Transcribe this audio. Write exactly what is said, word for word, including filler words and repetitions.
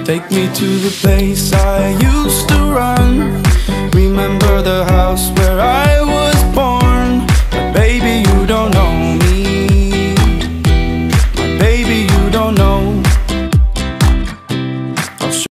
Take me to the place I used to run. Remember the house where I